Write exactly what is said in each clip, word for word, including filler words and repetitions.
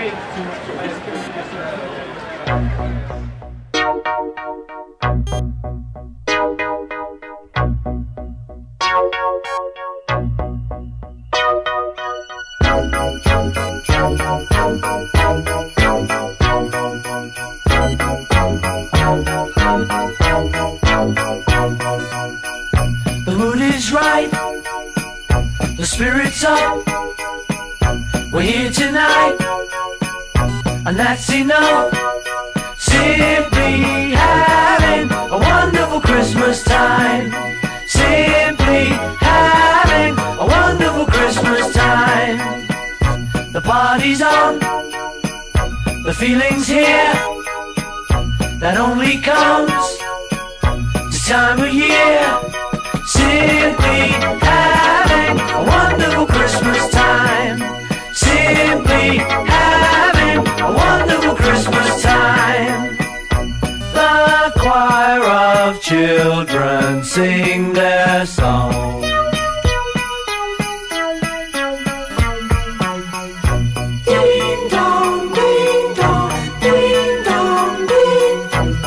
The mood is right, the spirit's up. We're here tonight, and that's enough. Simply having a wonderful Christmas time. Simply having a wonderful Christmas time. The party's on, the feeling's here. That only comes this time of year. Simply having a wonderful Christmas time. Simply having a wonderful Christmas time. The choir of children sing their song. Ding dong, ding dong, ding dong, ding.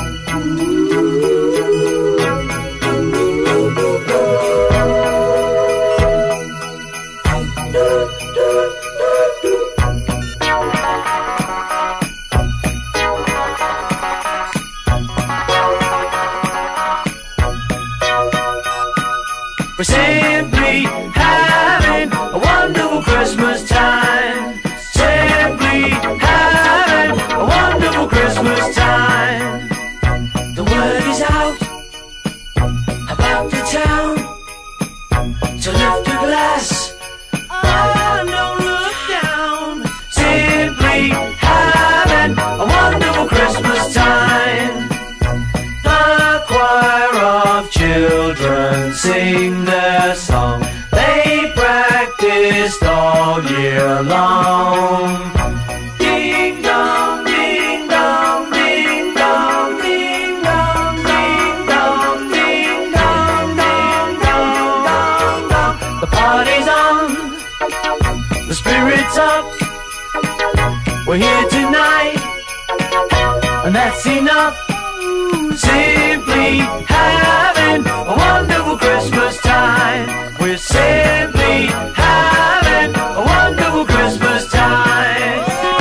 We're simply having a wonderful Christmas time. Simply having a wonderful Christmas time. The word is out about the town to lift a glass. Oh, don't look down. Simply having a wonderful Christmas time. The choir of children sing their song. They practiced all year long. Ding dong, ding dong, ding dong, ding dong, ding dong, ding dong, ding dong, dong, dong. The party's on, the spirit's up. We're here tonight, and that's enough. Simply having a wonderful Christmas time. We're simply having a wonderful Christmas time.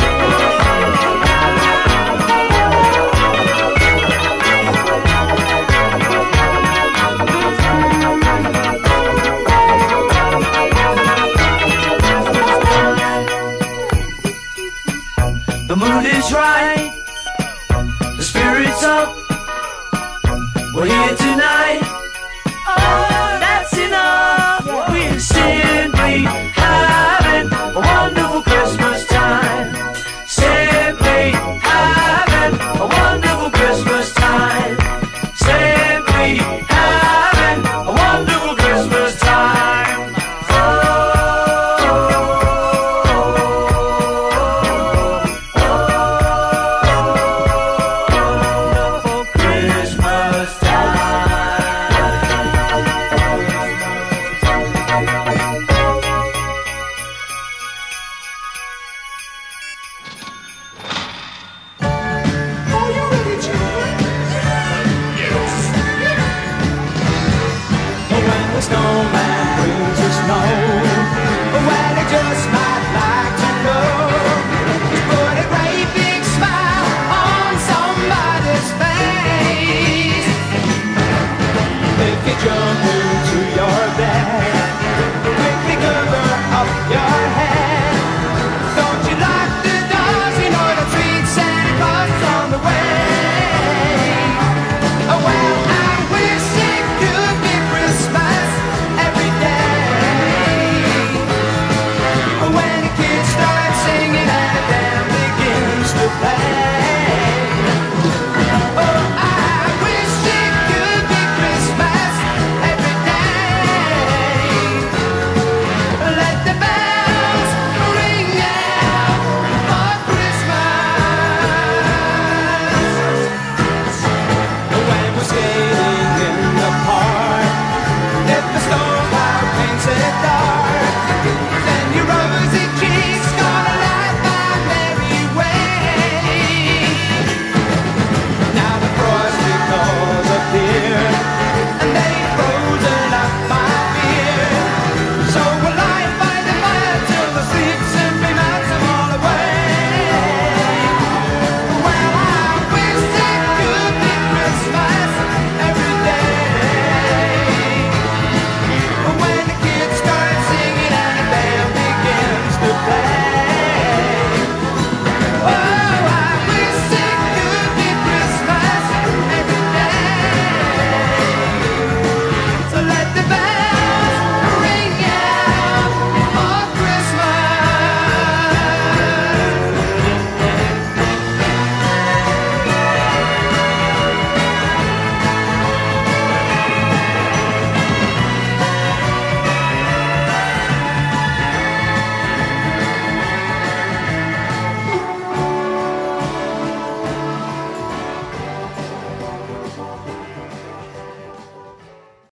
The mood is right, the spirit's up. We're here tonight, oh, that's enough. We're simply